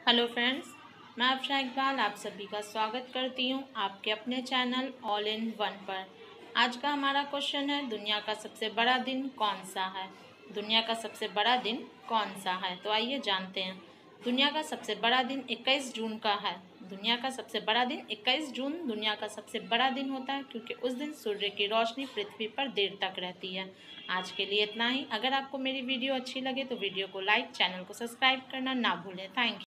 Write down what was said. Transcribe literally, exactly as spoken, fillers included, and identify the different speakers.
Speaker 1: Hello friends, मैं अफशा इकबाल आप सभी का स्वागत करती हूं आपके अपने चैनल ऑल इन वन पर। आज का हमारा क्वेश्चन है, दुनिया का सबसे बड़ा दिन कौन सा है। दुनिया का सबसे बड़ा दिन कौन सा है, तो आइए जानते हैं। दुनिया का सबसे बड़ा दिन इक्कीस जून का है। दुनिया का सबसे बड़ा दिन इक्कीस जून दुनिया का सबसे बड़ा दिन होता है, क्योंकि उस दिन सूर्य की रोशनी पृथ्वी पर देर तक रहती है। आज के लिए इतना ही। अगर आपको मेरी वीडियो अच्छी लगे तो वीडियो को लाइक, चैनल को सब्सक्राइब करना ना भूलें। Thank you.